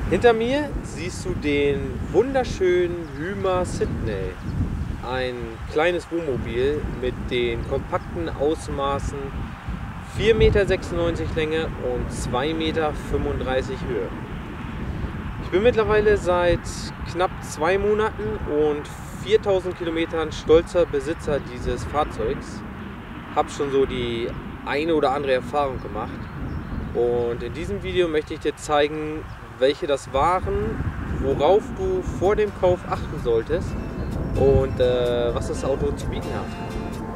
Hinter mir siehst du den wunderschönen Hymer Sydney. Ein kleines Wohnmobil mit den kompakten Ausmaßen 4,96 Meter Länge und 2,35 Meter Höhe. Ich bin mittlerweile seit knapp 2 Monaten und 4000 Kilometern stolzer Besitzer dieses Fahrzeugs. Habe schon so die eine oder andere Erfahrung gemacht. Und in diesem Video möchte ich dir zeigen, welche das waren, worauf du vor dem Kauf achten solltest und was das Auto zu bieten hat.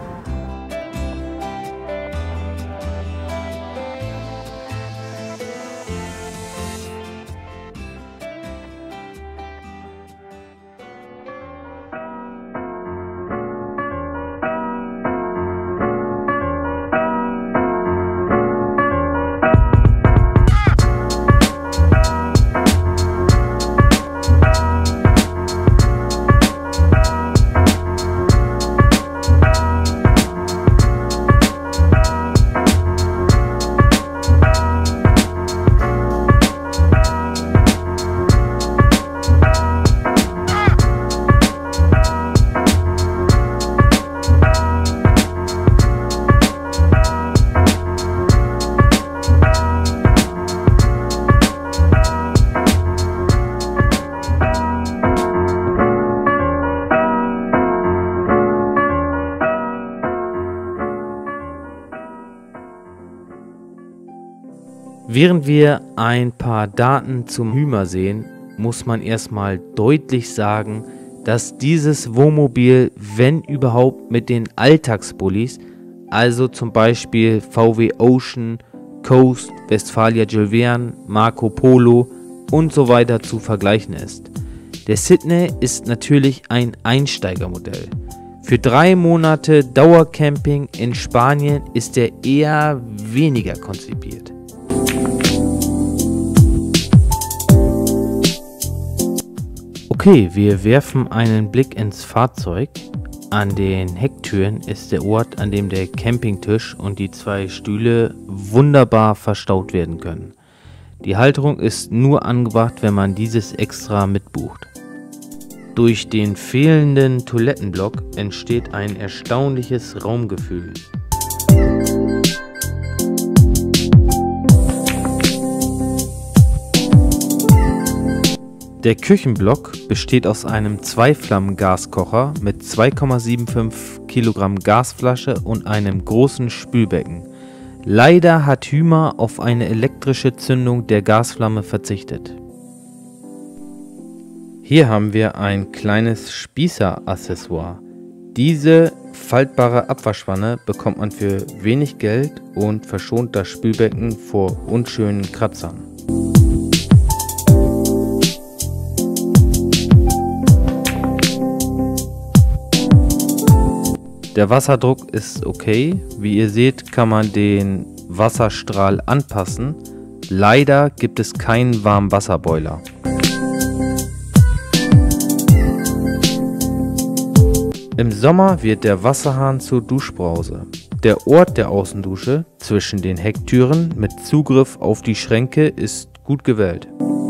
Während wir ein paar Daten zum Hymer sehen, muss man erstmal deutlich sagen, dass dieses Wohnmobil, wenn überhaupt, mit den Alltagsbullis, also zum Beispiel VW Ocean, Coast, Westfalia Jules Verne, Marco Polo und so weiter zu vergleichen ist. Der Sydney ist natürlich ein Einsteigermodell. Für 3 Monate Dauercamping in Spanien ist er eher weniger konzipiert. Okay, wir werfen einen Blick ins Fahrzeug. An den Hecktüren ist der Ort, an dem der Campingtisch und die 2 Stühle wunderbar verstaut werden können. Die Halterung ist nur angebracht, wenn man dieses extra mitbucht. Durch den fehlenden Toilettenblock entsteht ein erstaunliches Raumgefühl. Der Küchenblock besteht aus einem 2-Flammen-Gaskocher mit 2,75 Kilogramm Gasflasche und einem großen Spülbecken. Leider hat Hymer auf eine elektrische Zündung der Gasflamme verzichtet. Hier haben wir ein kleines Spießer-Accessoire. Diese faltbare Abwaschwanne bekommt man für wenig Geld und verschont das Spülbecken vor unschönen Kratzern. Der Wasserdruck ist okay. Wie ihr seht, kann man den Wasserstrahl anpassen. Leider gibt es keinen Warmwasserboiler. Im Sommer wird der Wasserhahn zur Duschbrause. Der Ort der Außendusche zwischen den Hecktüren mit Zugriff auf die Schränke ist gut gewählt.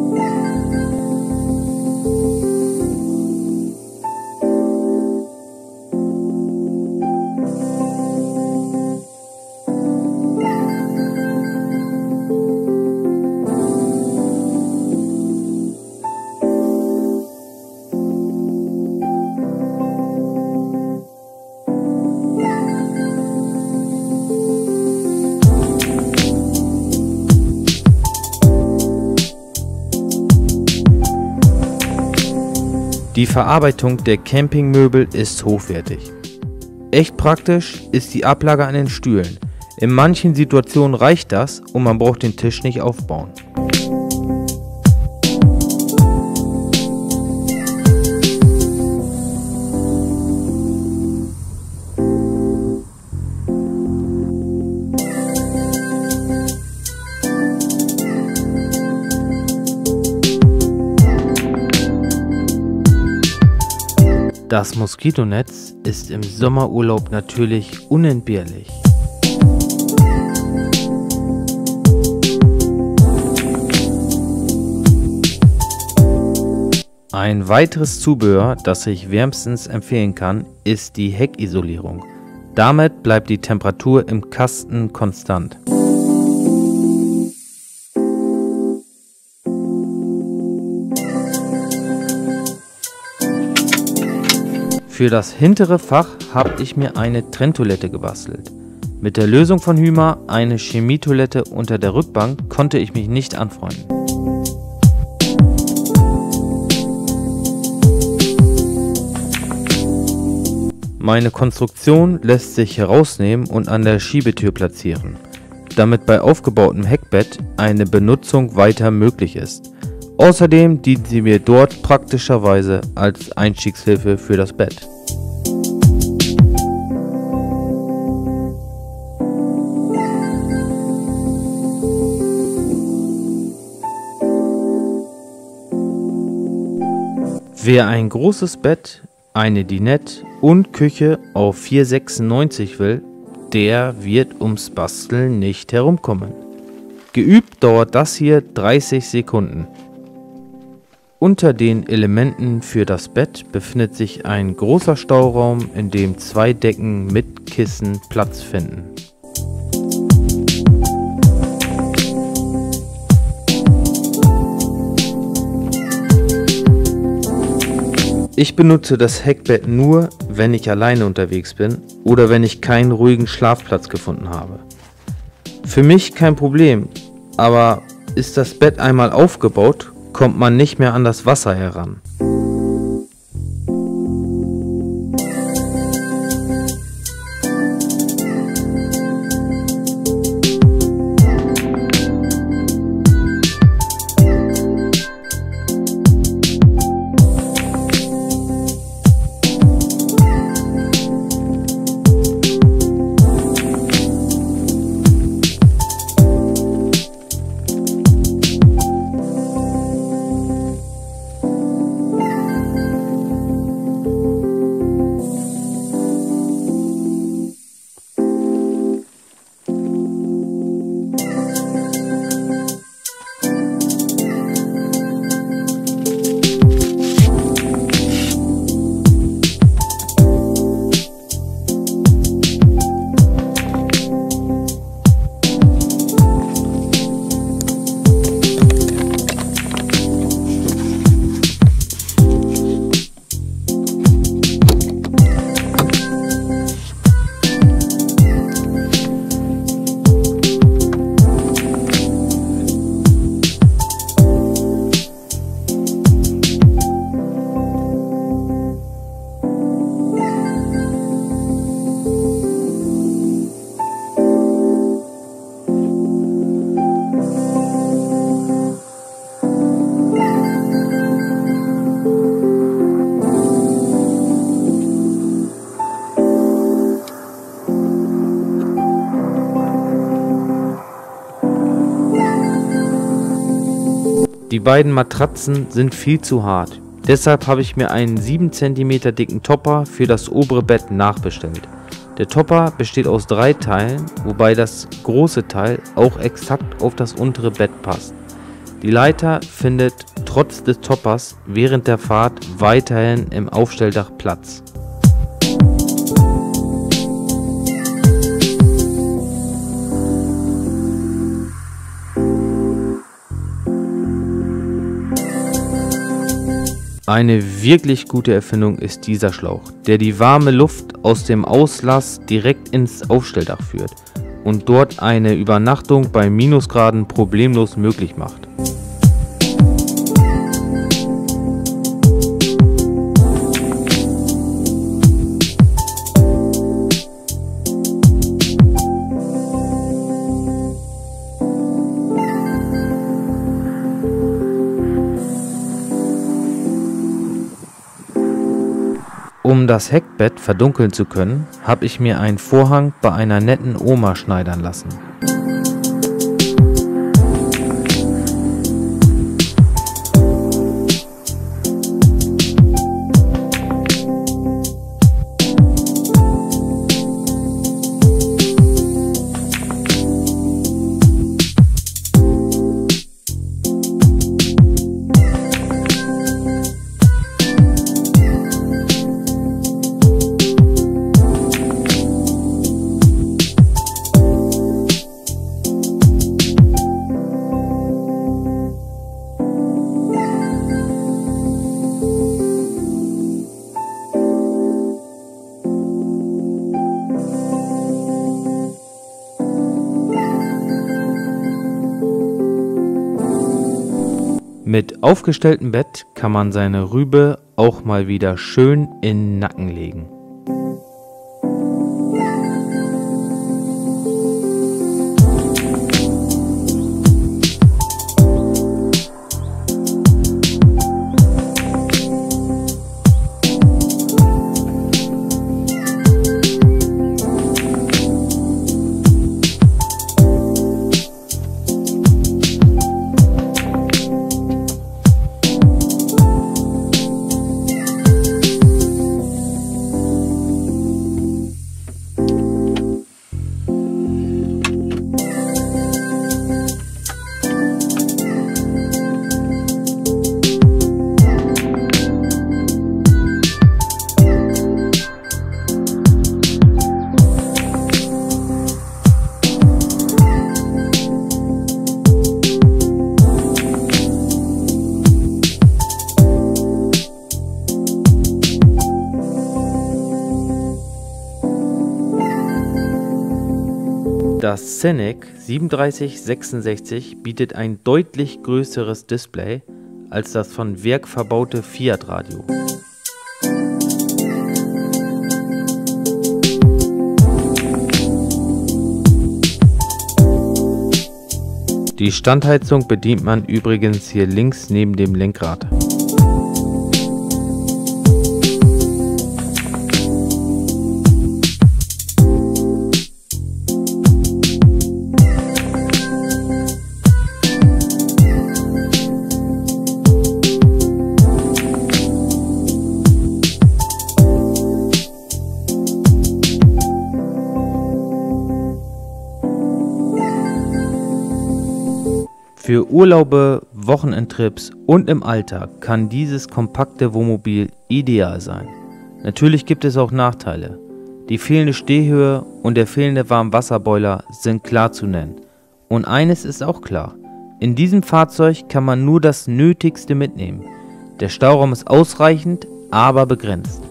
Die Verarbeitung der Campingmöbel ist hochwertig. Echt praktisch ist die Ablage an den Stühlen. In manchen Situationen reicht das und man braucht den Tisch nicht aufbauen. Das Moskitonetz ist im Sommerurlaub natürlich unentbehrlich. Ein weiteres Zubehör, das ich wärmstens empfehlen kann, ist die Heckisolierung. Damit bleibt die Temperatur im Kasten konstant. Für das hintere Fach habe ich mir eine Trenntoilette gebastelt. Mit der Lösung von Hyma, eine Chemietoilette unter der Rückbank, konnte ich mich nicht anfreunden. Meine Konstruktion lässt sich herausnehmen und an der Schiebetür platzieren, damit bei aufgebautem Heckbett eine Benutzung weiter möglich ist. Außerdem dient sie mir dort praktischerweise als Einstiegshilfe für das Bett. Wer ein großes Bett, eine Dinette und Küche auf 4,96 will, der wird ums Basteln nicht herumkommen. Geübt dauert das hier 30 Sekunden. Unter den Elementen für das Bett befindet sich ein großer Stauraum, in dem 2 Decken mit Kissen Platz finden. Ich benutze das Heckbett nur, wenn ich alleine unterwegs bin oder wenn ich keinen ruhigen Schlafplatz gefunden habe. Für mich kein Problem, aber ist das Bett einmal aufgebaut, kommt man nicht mehr an das Wasser heran. Die beiden Matratzen sind viel zu hart. Deshalb habe ich mir einen 7 cm dicken Topper für das obere Bett nachbestellt. Der Topper besteht aus 3 Teilen, wobei das große Teil auch exakt auf das untere Bett passt. Die Leiter findet trotz des Toppers während der Fahrt weiterhin im Aufstelldach Platz. Eine wirklich gute Erfindung ist dieser Schlauch, der die warme Luft aus dem Auslass direkt ins Aufstelldach führt und dort eine Übernachtung bei Minusgraden problemlos möglich macht. Um das Heckbett verdunkeln zu können, habe ich mir einen Vorhang bei einer netten Oma schneidern lassen. Mit aufgestelltem Bett kann man seine Rübe auch mal wieder schön in den Nacken legen. Das Scenic 3766 bietet ein deutlich größeres Display als das von Werk verbaute Fiat Radio. Die Standheizung bedient man übrigens hier links neben dem Lenkrad. Für Urlaube, Wochenendtrips und im Alltag kann dieses kompakte Wohnmobil ideal sein. Natürlich gibt es auch Nachteile. Die fehlende Stehhöhe und der fehlende Warmwasserboiler sind klar zu nennen. Und eines ist auch klar: In diesem Fahrzeug kann man nur das Nötigste mitnehmen. Der Stauraum ist ausreichend, aber begrenzt.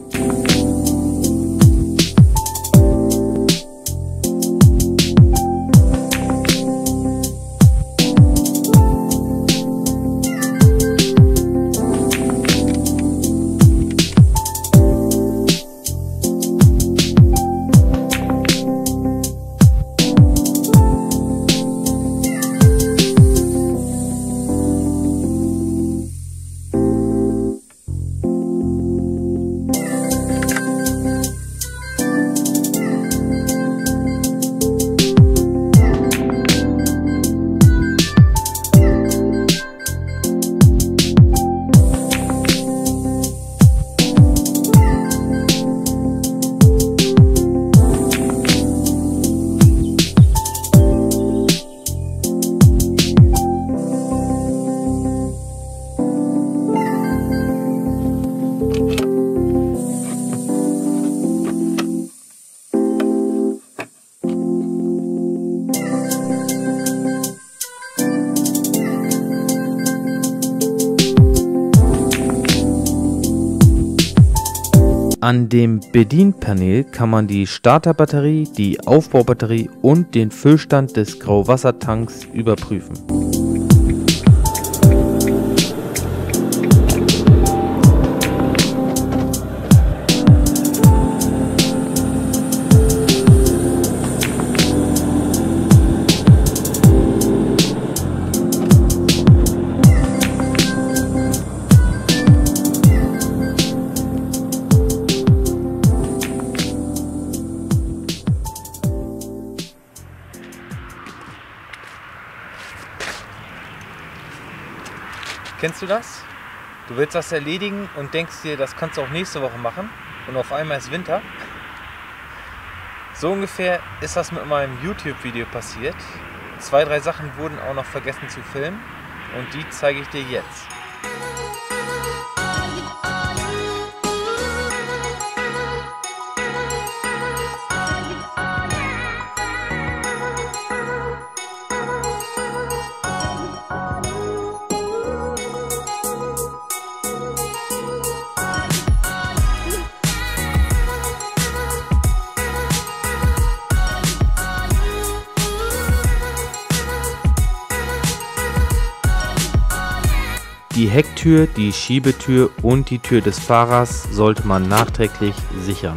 An dem Bedienpanel kann man die Starterbatterie, die Aufbaubatterie und den Füllstand des Grauwassertanks überprüfen. Kennst du das? Du willst das erledigen und denkst dir, das kannst du auch nächste Woche machen und auf einmal ist Winter. So ungefähr ist das mit meinem YouTube-Video passiert. 2, 3 Sachen wurden auch noch vergessen zu filmen und die zeige ich dir jetzt. Hecktür, die Schiebetür und die Tür des Fahrers sollte man nachträglich sichern.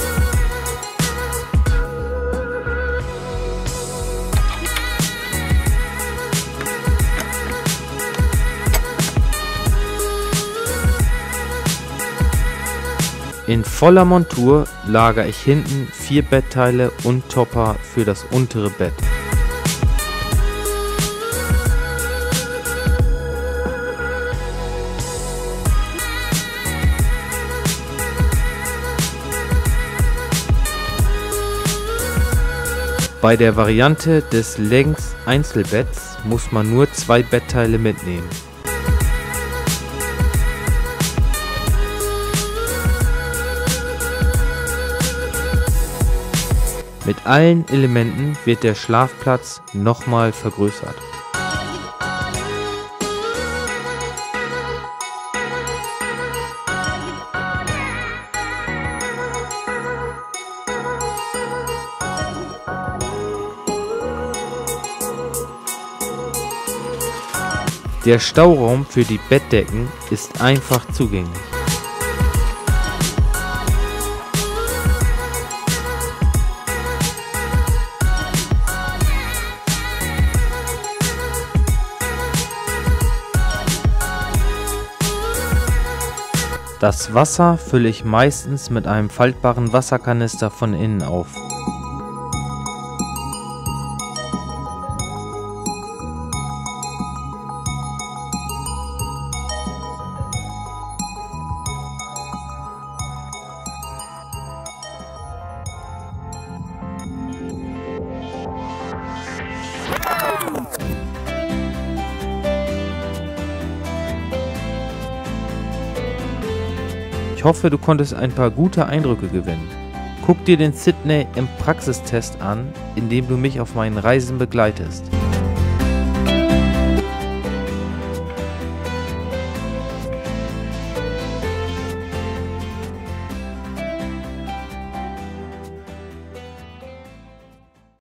In voller Montur lagere ich hinten 4 Bettteile und Topper für das untere Bett. Bei der Variante des Längs-Einzelbetts muss man nur 2 Bettteile mitnehmen. Mit allen Elementen wird der Schlafplatz nochmal vergrößert. Der Stauraum für die Bettdecken ist einfach zugänglich. Das Wasser fülle ich meistens mit einem faltbaren Wasserkanister von innen auf. Ich hoffe, du konntest ein paar gute Eindrücke gewinnen. Guck dir den Sydney im Praxistest an, indem du mich auf meinen Reisen begleitest.